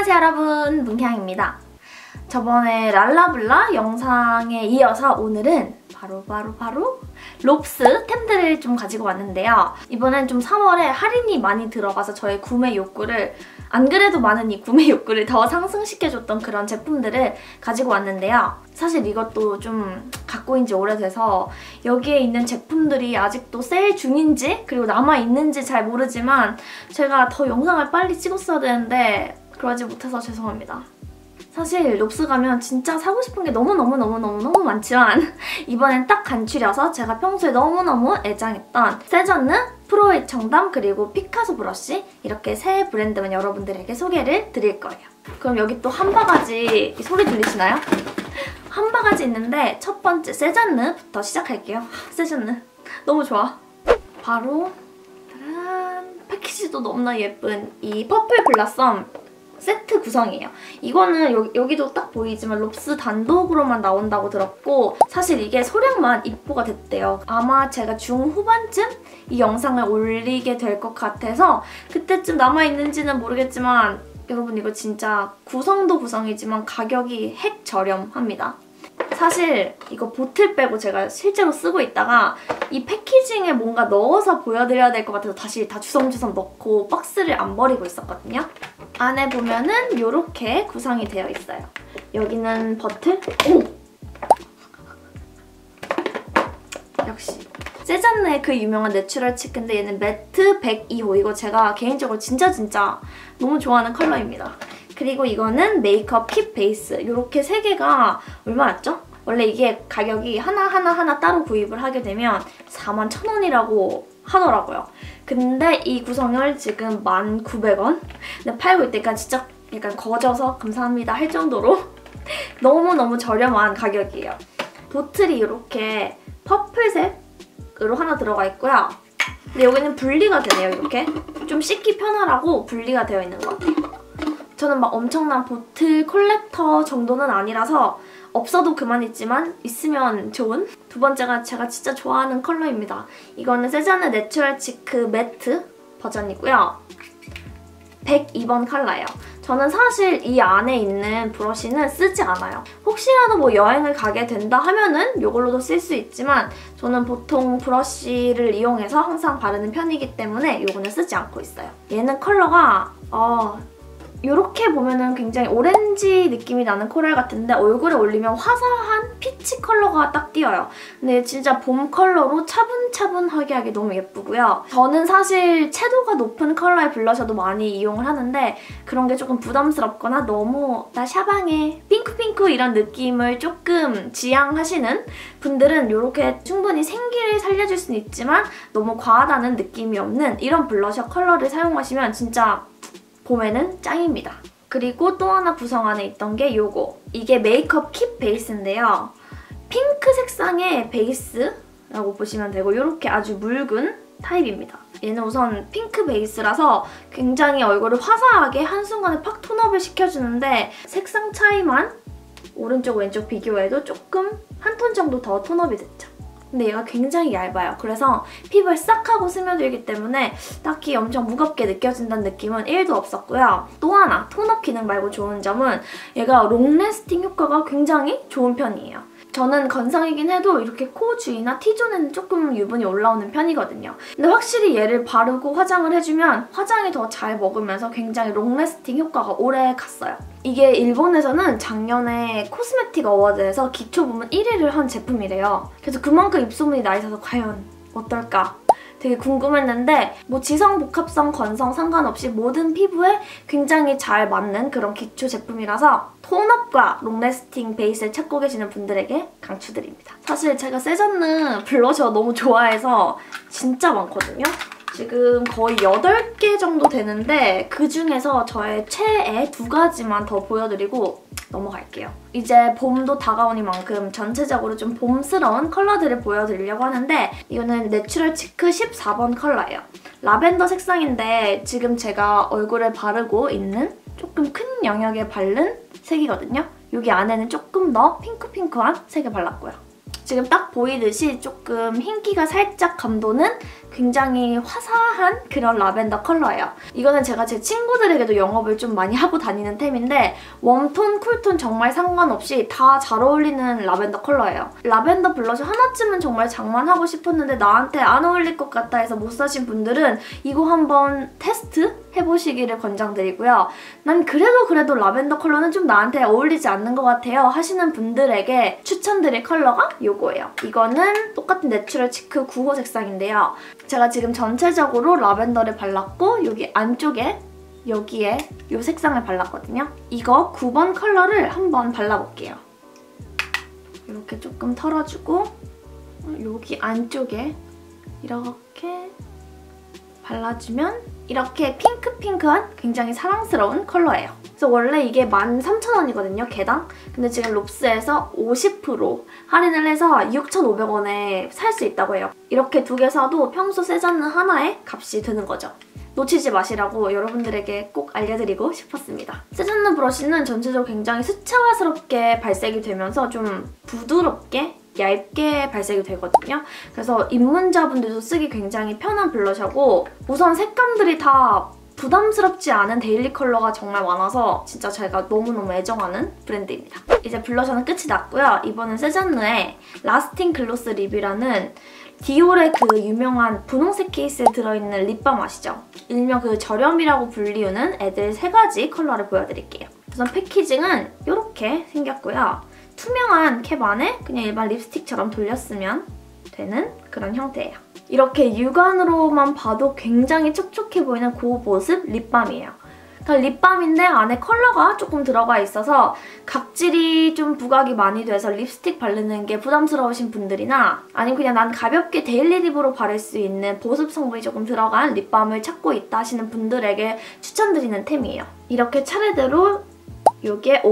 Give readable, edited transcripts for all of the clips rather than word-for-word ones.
안녕하세요 여러분, 문향입니다. 저번에 랄라블라 영상에 이어서 오늘은 바로 롭스 템들을 좀 가지고 왔는데요. 이번엔 좀 3월에 할인이 많이 들어가서 저의 구매 욕구를, 안 그래도 많은 이 구매 욕구를 더 상승시켜줬던 그런 제품들을 가지고 왔는데요. 사실 이것도 좀 갖고 있는 지 오래돼서 여기에 있는 제품들이 아직도 세일 중인지 그리고 남아있는지 잘 모르지만 제가 더 영상을 빨리 찍었어야 되는데 그러지 못해서 죄송합니다. 사실 롭스 가면 진짜 사고 싶은 게 너무 많지만 이번엔 딱 간추려서 제가 평소에 너무너무 애장했던 세전느, 프로의 청담, 그리고 피카소 브러쉬 이렇게 세 브랜드만 여러분들에게 소개를 드릴 거예요. 그럼 여기 또 한 바가지, 소리 들리시나요? 한 바가지 있는데 첫 번째 세전느부터 시작할게요. 세전느 너무 좋아. 바로 짜란, 패키지도 너무나 예쁜 이 퍼플 블라썸 세트 구성이에요. 이거는 여기도 딱 보이지만 롭스 단독으로만 나온다고 들었고 사실 이게 소량만 입고가 됐대요. 아마 제가 중후반쯤 이 영상을 올리게 될 것 같아서 그때쯤 남아있는지는 모르겠지만 여러분 이거 진짜 구성도 구성이지만 가격이 핵 저렴합니다. 사실 이거 보틀 빼고 제가 실제로 쓰고 있다가 이 패키징에 뭔가 넣어서 보여드려야 될 것 같아서 다시 다 주섬주섬 넣고 박스를 안 버리고 있었거든요. 안에 보면은 이렇게 구성이 되어 있어요. 여기는 버틀? 오! 역시 세잔느의 그 유명한 내추럴 치크인데 얘는 매트 102호. 이거 제가 개인적으로 진짜 너무 좋아하는 컬러입니다. 그리고 이거는 메이크업 kit 베이스. 이렇게 세 개가 얼마였죠? 원래 이게 가격이 하나 따로 구입을 하게 되면 41,000원이라고 하더라고요. 근데 이 구성을 지금 1,900원? 근데 팔고 있으니까 진짜 약간 거져서 감사합니다 할 정도로 너무너무 저렴한 가격이에요. 보틀이 이렇게 퍼플색으로 하나 들어가 있고요. 근데 여기는 분리가 되네요. 이렇게 좀 씻기 편하라고 분리가 되어 있는 것 같아요. 저는 막 엄청난 보틀 컬렉터 정도는 아니라서 없어도 그만이지만 있으면 좋은? 두 번째가 제가 진짜 좋아하는 컬러입니다. 이거는 세잔느 내추럴 치크 매트 버전이고요. 102번 컬러예요. 저는 사실 이 안에 있는 브러쉬는 쓰지 않아요. 혹시라도 뭐 여행을 가게 된다 하면은 이걸로도 쓸 수 있지만 저는 보통 브러쉬를 이용해서 항상 바르는 편이기 때문에 이거는 쓰지 않고 있어요. 얘는 컬러가 이렇게 보면은 굉장히 오렌지 느낌이 나는 코랄 같은데 얼굴에 올리면 화사한 피치 컬러가 딱 띄어요. 근데 진짜 봄 컬러로 차분차분하게 하기 너무 예쁘고요. 저는 사실 채도가 높은 컬러의 블러셔도 많이 이용을 하는데 그런 게 조금 부담스럽거나 너무 나 샤방해 핑크 이런 느낌을 조금 지향하시는 분들은 이렇게 충분히 생기를 살려줄 수는 있지만 너무 과하다는 느낌이 없는 이런 블러셔 컬러를 사용하시면 진짜 봄에는 짱입니다. 그리고 또 하나 구성 안에 있던 게 요거. 이게 메이크업 kit 베이스인데요. 핑크 색상의 베이스라고 보시면 되고 이렇게 아주 묽은 타입입니다. 얘는 우선 핑크 베이스라서 굉장히 얼굴을 화사하게 한순간에 팍 톤업을 시켜주는데 색상 차이만 오른쪽 왼쪽 비교해도 조금 한 톤 정도 더 톤업이 됐죠. 근데 얘가 굉장히 얇아요. 그래서 피부에 싹 하고 스며들기 때문에 딱히 엄청 무겁게 느껴진다는 느낌은 1도 없었고요. 또 하나 톤업 기능 말고 좋은 점은 얘가 롱래스팅 효과가 굉장히 좋은 편이에요. 저는 건성이긴 해도 이렇게 코 주위나 T존에는 조금 유분이 올라오는 편이거든요. 근데 확실히 얘를 바르고 화장을 해주면 화장이 더 잘 먹으면서 굉장히 롱래스팅 효과가 오래 갔어요. 이게 일본에서는 작년에 코스메틱 어워드에서 기초 부문 1위를 한 제품이래요. 그래서 그만큼 입소문이 나 있어서 과연 어떨까? 되게 궁금했는데 뭐 지성, 복합성, 건성 상관없이 모든 피부에 굉장히 잘 맞는 그런 기초 제품이라서 톤업과 롱래스팅 베이스를 찾고 계시는 분들에게 강추드립니다. 사실 제가 세전느 블러셔 너무 좋아해서 진짜 많거든요. 지금 거의 8개 정도 되는데 그중에서 저의 최애 2가지만 더 보여드리고 넘어갈게요. 이제 봄도 다가오니만큼 전체적으로 좀 봄스러운 컬러들을 보여드리려고 하는데 이거는 내추럴 치크 14번 컬러예요. 라벤더 색상인데 지금 제가 얼굴에 바르고 있는 조금 큰 영역에 바른 색이거든요. 여기 안에는 조금 더 핑크한 색을 발랐고요. 지금 딱 보이듯이 조금 흰기가 살짝 감도는 굉장히 화사한 그런 라벤더 컬러예요. 이거는 제가 제 친구들에게도 영업을 좀 많이 하고 다니는 템인데 웜톤, 쿨톤 정말 상관없이 다 잘 어울리는 라벤더 컬러예요. 라벤더 블러셔 하나쯤은 정말 장만하고 싶었는데 나한테 안 어울릴 것 같다 해서 못 사신 분들은 이거 한번 테스트 해보시기를 권장드리고요. 난 그래도 라벤더 컬러는 좀 나한테 어울리지 않는 것 같아요 하시는 분들에게 추천드릴 컬러가 이거예요. 이거는 똑같은 내추럴 치크 9호 색상인데요. 제가 지금 전체적으로 라벤더를 발랐고 여기 안쪽에 여기에 이 색상을 발랐거든요. 이거 9번 컬러를 한번 발라볼게요. 이렇게 조금 털어주고 여기 안쪽에 이렇게 발라주면 이렇게 핑크핑크한 굉장히 사랑스러운 컬러예요. 그래서 원래 이게 13,000원이거든요, 개당. 근데 지금 롭스에서 50% 할인을 해서 6,500원에 살 수 있다고 해요. 이렇게 두 개 사도 평소 세잔느 하나에 값이 드는 거죠. 놓치지 마시라고 여러분들에게 꼭 알려드리고 싶었습니다. 세잔느 브러쉬는 전체적으로 굉장히 수채화스럽게 발색이 되면서 좀 부드럽게 얇게 발색이 되거든요. 그래서 입문자분들도 쓰기 굉장히 편한 블러셔고 우선 색감들이 다 부담스럽지 않은 데일리 컬러가 정말 많아서 진짜 제가 너무너무 애정하는 브랜드입니다. 이제 블러셔는 끝이 났고요. 이번엔 세잔느의 라스팅 글로스 립이라는 디올의 그 유명한 분홍색 케이스에 들어있는 립밤 아시죠? 일명 그 저렴이라고 불리우는 애들 3가지 컬러를 보여드릴게요. 우선 패키징은 이렇게 생겼고요. 투명한 캡 안에 그냥 일반 립스틱처럼 돌렸으면 되는 그런 형태예요. 이렇게 육안으로만 봐도 굉장히 촉촉해 보이는 고보습 립밤이에요. 그러니까 립밤인데 안에 컬러가 조금 들어가 있어서 각질이 좀 부각이 많이 돼서 립스틱 바르는 게 부담스러우신 분들이나 아니면 그냥 난 가볍게 데일리 립으로 바를 수 있는 보습 성분이 조금 들어간 립밤을 찾고 있다 하시는 분들에게 추천드리는 템이에요. 이렇게 차례대로 이게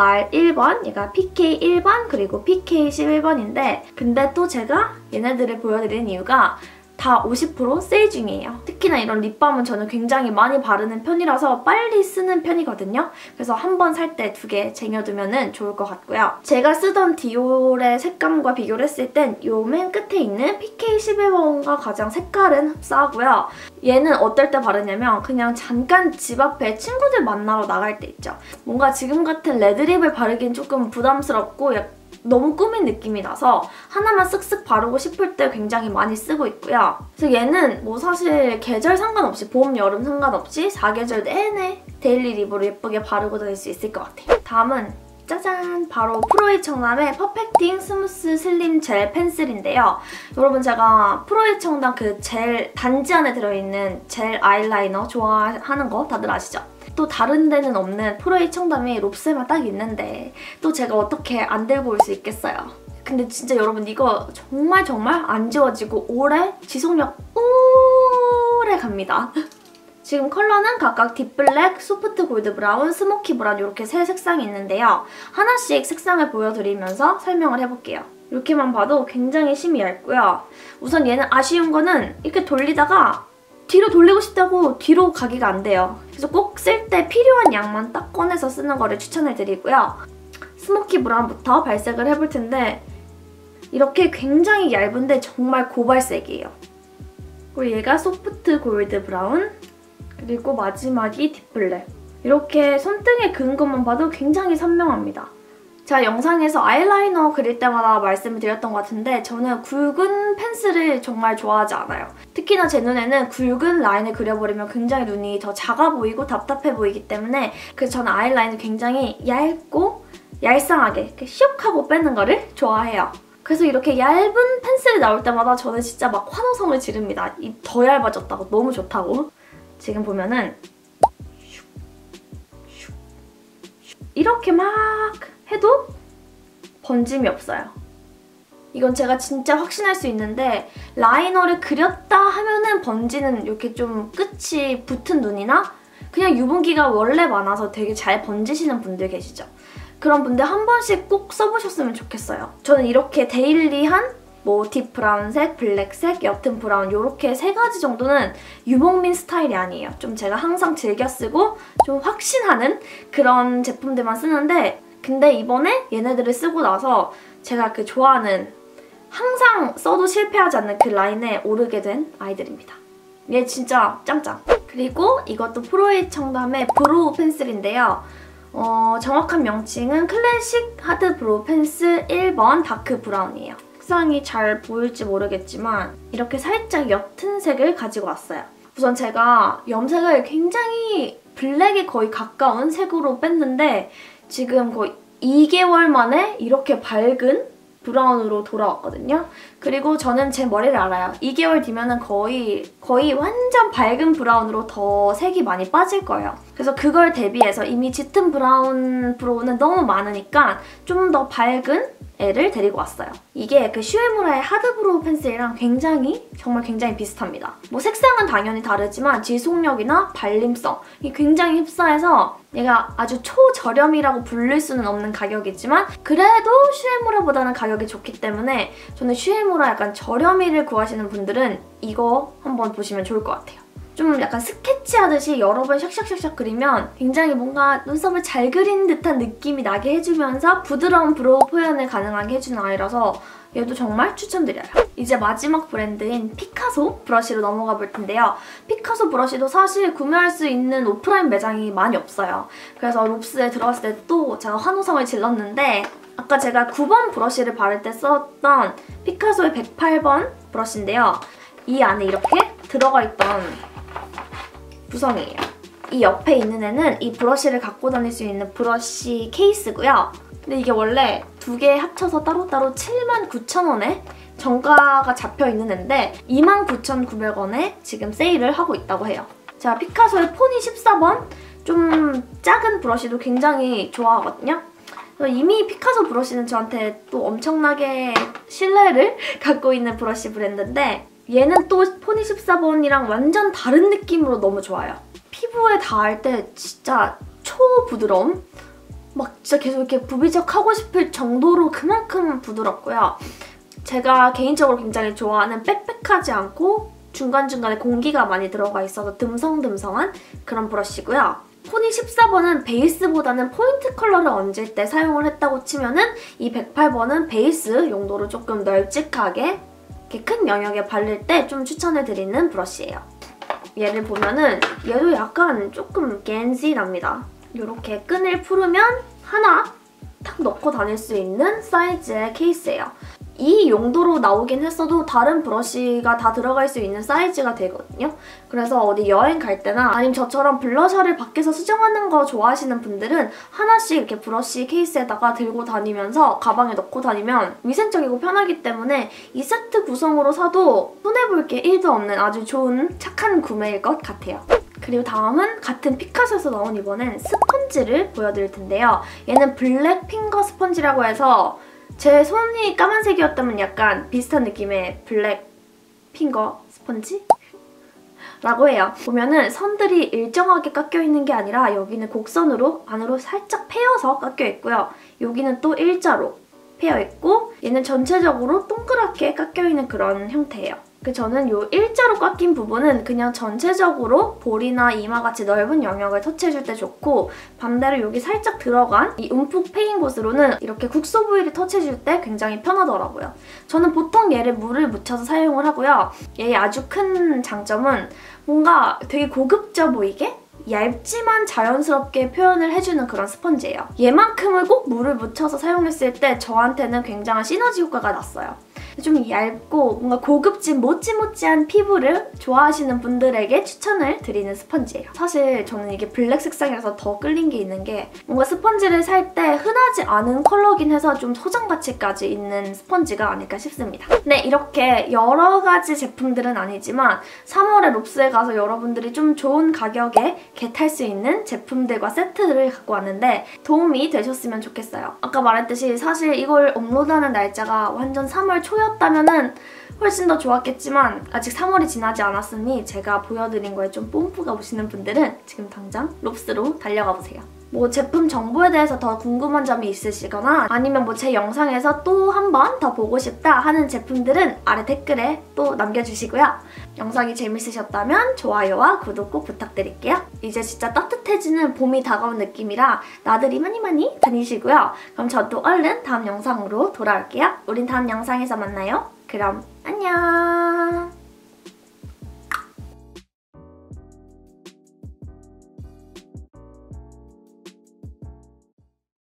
OR1번, 얘가 PK1번, 그리고 PK11번인데 근데 또 제가 얘네들을 보여드리는 이유가 다 50% 세일 중이에요. 특히나 이런 립밤은 저는 굉장히 많이 바르는 편이라서 빨리 쓰는 편이거든요. 그래서 한 번 살 때 2개 쟁여두면 좋을 것 같고요. 제가 쓰던 디올의 색감과 비교를 했을 땐 요 맨 끝에 있는 PK11번과 가장 색깔은 흡사하고요. 얘는 어떨 때 바르냐면 그냥 잠깐 집 앞에 친구들 만나러 나갈 때 있죠. 뭔가 지금 같은 레드립을 바르긴 조금 부담스럽고 너무 꾸민 느낌이 나서 하나만 쓱쓱 바르고 싶을 때 굉장히 많이 쓰고 있고요. 그래서 얘는 뭐 사실 계절 상관없이 봄, 여름 상관없이 4계절 내내 데일리 립으로 예쁘게 바르고 다닐 수 있을 것 같아요. 다음은 짜잔! 바로 프로이 청담의 퍼펙팅 스무스 슬림 젤 펜슬인데요. 여러분 제가 프로이 청담 그 젤 단지 안에 들어있는 젤 아이라이너 좋아하는 거 다들 아시죠? 또 다른 데는 없는 프로이 청담이 롭스에만 딱 있는데 또 제가 어떻게 안 들고 올 수 있겠어요. 근데 진짜 여러분 이거 정말 안 지워지고 오래 지속력 오래 갑니다. 지금 컬러는 각각 딥블랙, 소프트 골드 브라운, 스모키 브라운 이렇게 3색상이 있는데요. 하나씩 색상을 보여드리면서 설명을 해볼게요. 이렇게만 봐도 굉장히 심이 얇고요. 우선 얘는 아쉬운 거는 이렇게 돌리다가 뒤로 돌리고 싶다고 뒤로 가기가 안 돼요. 그래서 꼭 쓸 때 필요한 양만 딱 꺼내서 쓰는 거를 추천을 드리고요. 스모키 브라운부터 발색을 해볼 텐데 이렇게 굉장히 얇은데 정말 고발색이에요. 그리고 얘가 소프트 골드 브라운, 그리고 마지막이 딥블랙. 이렇게 손등에 그은 것만 봐도 굉장히 선명합니다. 제가 영상에서 아이라이너 그릴 때마다 말씀을 드렸던 것 같은데 저는 굵은 펜슬을 정말 좋아하지 않아요. 특히나 제 눈에는 굵은 라인을 그려버리면 굉장히 눈이 더 작아 보이고 답답해 보이기 때문에 그래서 저는 아이라인을 굉장히 얇고 얄쌍하게 이렇게 슉 하고 빼는 거를 좋아해요. 그래서 이렇게 얇은 펜슬이 나올 때마다 저는 진짜 막 환호성을 지릅니다. 더 얇아졌다고, 너무 좋다고. 지금 보면은 이렇게 막 해도 번짐이 없어요. 이건 제가 진짜 확신할 수 있는데 라이너를 그렸다 하면은 번지는 이렇게 좀 끝이 붙은 눈이나 그냥 유분기가 원래 많아서 되게 잘 번지시는 분들 계시죠? 그런 분들 한 번씩 꼭 써보셨으면 좋겠어요. 저는 이렇게 데일리한 뭐 딥 브라운색, 블랙색, 옅은 브라운 이렇게 3가지 정도는 유목민 스타일이 아니에요. 좀 제가 항상 즐겨 쓰고 좀 확신하는 그런 제품들만 쓰는데 근데 이번에 얘네들을 쓰고 나서 제가 그 좋아하는 항상 써도 실패하지 않는 그 라인에 오르게 된 아이들입니다. 얘 진짜 짱짱! 그리고 이것도 프로에이트 청담의 브로우 펜슬인데요. 정확한 명칭은 클래식 하드 브로우 펜슬 1번 다크 브라운이에요. 색상이 잘 보일지 모르겠지만 이렇게 살짝 옅은 색을 가지고 왔어요. 우선 제가 염색을 굉장히 블랙에 거의 가까운 색으로 뺐는데 지금 거의 2개월 만에 이렇게 밝은 브라운으로 돌아왔거든요. 그리고 저는 제 머리를 알아요. 2개월 뒤면은 거의 완전 밝은 브라운으로 더 색이 많이 빠질 거예요. 그래서 그걸 대비해서 이미 짙은 브라운 브로우는 너무 많으니까 좀 더 밝은 애를 데리고 왔어요. 이게 그 슈에무라의 하드 브로우 펜슬이랑 정말 굉장히 비슷합니다. 뭐 색상은 당연히 다르지만 지속력이나 발림성이 굉장히 흡사해서 얘가 아주 초저렴이라고 부를 수는 없는 가격이지만 그래도 슈에무라보다는 가격이 좋기 때문에 저는 슈에무라 약간 저렴이를 구하시는 분들은 이거 한번 보시면 좋을 것 같아요. 좀 약간 스케치하듯이 여러 번 샥샥샥샥 그리면 굉장히 뭔가 눈썹을 잘 그린 듯한 느낌이 나게 해주면서 부드러운 브로우 표현을 가능하게 해주는 아이라서 얘도 정말 추천드려요. 이제 마지막 브랜드인 피카소 브러쉬로 넘어가 볼 텐데요. 피카소 브러쉬도 사실 구매할 수 있는 오프라인 매장이 많이 없어요. 그래서 롭스에 들어갔을 때 또 제가 환호성을 질렀는데 아까 제가 9번 브러쉬를 바를 때 썼던 피카소의 108번 브러쉬인데요. 이 안에 이렇게 들어가 있던 구성이에요. 이 옆에 있는 애는 이 브러쉬를 갖고 다닐 수 있는 브러쉬 케이스고요. 근데 이게 원래 두 개 합쳐서 따로따로 79,000원에 정가가 잡혀있는 애인데 29,900원에 지금 세일을 하고 있다고 해요. 제가 피카소의 포니 14번 좀 작은 브러쉬도 굉장히 좋아하거든요. 이미 피카소 브러쉬는 저한테 또 엄청나게 신뢰를 갖고 있는 브러쉬 브랜드인데 얘는 또 포니 14번이랑 완전 다른 느낌으로 너무 좋아요. 피부에 닿을 때 진짜 초부드러움? 막 진짜 계속 이렇게 부비적하고 싶을 정도로 그만큼 부드럽고요. 제가 개인적으로 굉장히 좋아하는 빽빽하지 않고 중간중간에 공기가 많이 들어가 있어서 듬성듬성한 그런 브러쉬고요. 포니 14번은 베이스보다는 포인트 컬러를 얹을 때 사용을 했다고 치면은 이 108번은 베이스 용도로 조금 널찍하게 이렇게 큰 영역에 바를 때 좀 추천해드리는 브러쉬예요. 얘를 보면은 얘도 약간 조금 겐지 납니다. 이렇게 끈을 풀으면 하나 탁 넣고 다닐 수 있는 사이즈의 케이스예요. 이 용도로 나오긴 했어도 다른 브러쉬가 다 들어갈 수 있는 사이즈가 되거든요. 그래서 어디 여행 갈 때나 아니면 저처럼 블러셔를 밖에서 수정하는 거 좋아하시는 분들은 하나씩 이렇게 브러쉬 케이스에다가 들고 다니면서 가방에 넣고 다니면 위생적이고 편하기 때문에 이 세트 구성으로 사도 손해볼 게 1도 없는 아주 좋은 착한 구매일 것 같아요. 그리고 다음은 같은 피카소에서 나온 이번엔 스펀지를 보여드릴 텐데요. 얘는 블랙 핑거 스펀지라고 해서 제 손이 까만색이었다면 약간 비슷한 느낌의 블랙 핑거 스펀지? 라고 해요. 보면은 선들이 일정하게 깎여있는 게 아니라 여기는 곡선으로 안으로 살짝 패여서 깎여있고요. 여기는 또 일자로 패여있고 얘는 전체적으로 동그랗게 깎여있는 그런 형태예요. 저는 이 일자로 깎인 부분은 그냥 전체적으로 볼이나 이마같이 넓은 영역을 터치해줄 때 좋고 반대로 여기 살짝 들어간 이 움푹 패인 곳으로는 이렇게 국소 부위를 터치해줄 때 굉장히 편하더라고요. 저는 보통 얘를 물을 묻혀서 사용을 하고요. 얘의 아주 큰 장점은 뭔가 되게 고급져 보이게 얇지만 자연스럽게 표현을 해주는 그런 스펀지예요. 얘만큼을 꼭 물을 묻혀서 사용했을 때 저한테는 굉장한 시너지 효과가 났어요. 좀 얇고 뭔가 고급진 모찌모찌한 피부를 좋아하시는 분들에게 추천을 드리는 스펀지예요. 사실 저는 이게 블랙 색상이라서 더 끌린 게 있는 게 뭔가 스펀지를 살 때 흔하지 않은 컬러긴 해서 좀 소장 가치까지 있는 스펀지가 아닐까 싶습니다. 네, 이렇게 여러 가지 제품들은 아니지만 3월에 롭스에 가서 여러분들이 좀 좋은 가격에 겟할 수 있는 제품들과 세트들을 갖고 왔는데 도움이 되셨으면 좋겠어요. 아까 말했듯이 사실 이걸 업로드하는 날짜가 완전 3월 초였다면은 훨씬 더 좋았겠지만 아직 3월이 지나지 않았으니 제가 보여드린 거에 좀 뽐뿌가 오시는 분들은 지금 당장 롭스로 달려가 보세요. 뭐 제품 정보에 대해서 더 궁금한 점이 있으시거나 아니면 뭐 제 영상에서 또 한 번 더 보고 싶다 하는 제품들은 아래 댓글에 또 남겨주시고요. 영상이 재밌으셨다면 좋아요와 구독 꼭 부탁드릴게요. 이제 진짜 따뜻해지는 봄이 다가온 느낌이라 나들이 많이 다니시고요. 그럼 저도 얼른 다음 영상으로 돌아올게요. 우린 다음 영상에서 만나요. 그럼 안녕.